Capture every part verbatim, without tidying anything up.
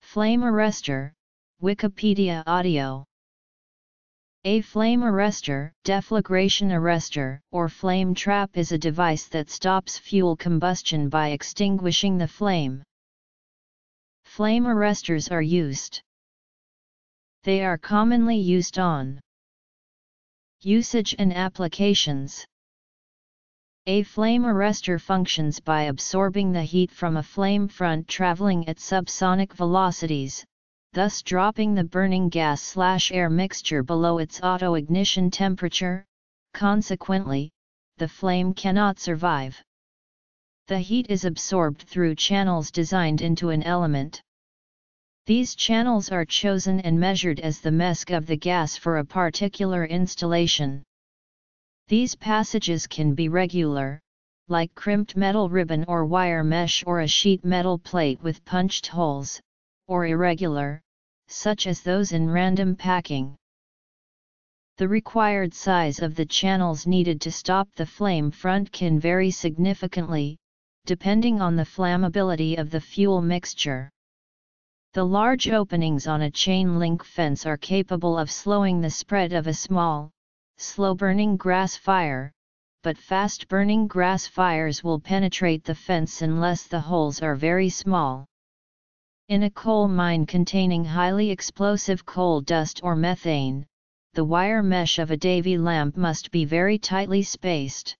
Flame arrestor, Wikipedia audio. A flame arrestor, deflagration arrestor, or flame trap is a device that stops fuel combustion by extinguishing the flame. Flame arrestors are used. They are commonly used on usage and applications. A flame arrestor functions by absorbing the heat from a flame front traveling at subsonic velocities, thus dropping the burning gas/air mixture below its auto-ignition temperature. Consequently, the flame cannot survive. The heat is absorbed through channels designed into an element. These channels are chosen and measured as the mesk of the gas for a particular installation. These passages can be regular, like crimped metal ribbon or wire mesh or a sheet metal plate with punched holes, or irregular, such as those in random packing. The required size of the channels needed to stop the flame front can vary significantly, depending on the flammability of the fuel mixture. The large openings on a chain link fence are capable of slowing the spread of a small, slow-burning grass fire, but fast-burning grass fires will penetrate the fence unless the holes are very small. In a coal mine containing highly explosive coal dust or methane, the wire mesh of a Davy lamp must be very tightly spaced.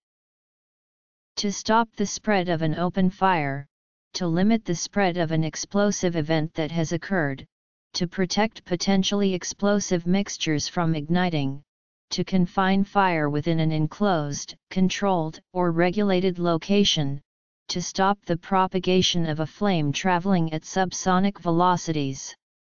To stop the spread of an open fire, to limit the spread of an explosive event that has occurred, to protect potentially explosive mixtures from igniting, to confine fire within an enclosed, controlled, or regulated location, to stop the propagation of a flame traveling at subsonic velocities.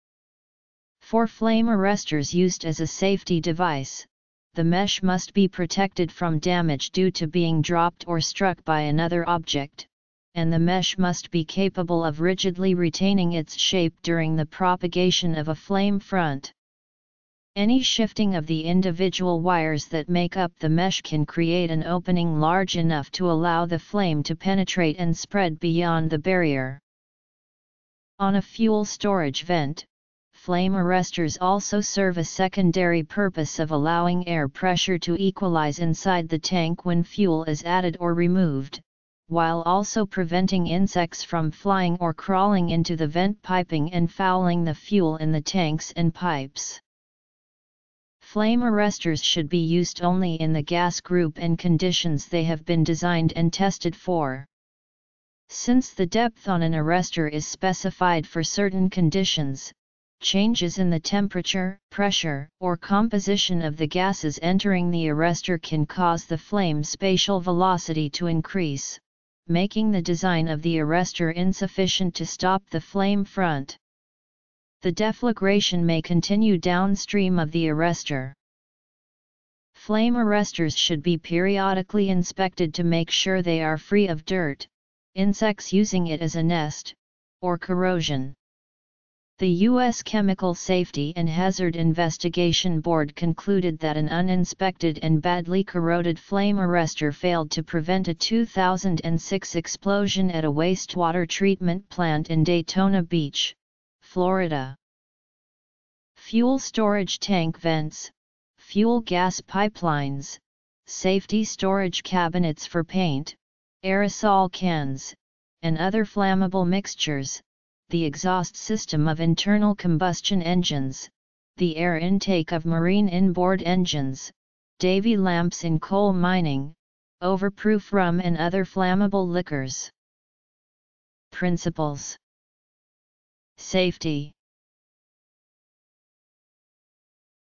For flame arrestors used as a safety device, the mesh must be protected from damage due to being dropped or struck by another object, and the mesh must be capable of rigidly retaining its shape during the propagation of a flame front. Any shifting of the individual wires that make up the mesh can create an opening large enough to allow the flame to penetrate and spread beyond the barrier. On a fuel storage vent, flame arrestors also serve a secondary purpose of allowing air pressure to equalize inside the tank when fuel is added or removed, while also preventing insects from flying or crawling into the vent piping and fouling the fuel in the tanks and pipes. Flame arrestors should be used only in the gas group and conditions they have been designed and tested for. Since the depth on an arrestor is specified for certain conditions, changes in the temperature, pressure, or composition of the gases entering the arrestor can cause the flame spatial velocity to increase, making the design of the arrestor insufficient to stop the flame front. The deflagration may continue downstream of the arrestor. Flame arrestors should be periodically inspected to make sure they are free of dirt, insects using it as a nest, or corrosion. The U S Chemical Safety and Hazard Investigation Board concluded that an uninspected and badly corroded flame arrestor failed to prevent a two thousand six explosion at a wastewater treatment plant in Daytona Beach, Florida. Fuel storage tank vents, fuel gas pipelines, safety storage cabinets for paint, aerosol cans, and other flammable mixtures, the exhaust system of internal combustion engines, the air intake of marine inboard engines, Davy lamps in coal mining, overproof rum and other flammable liquors. Principles. Safety.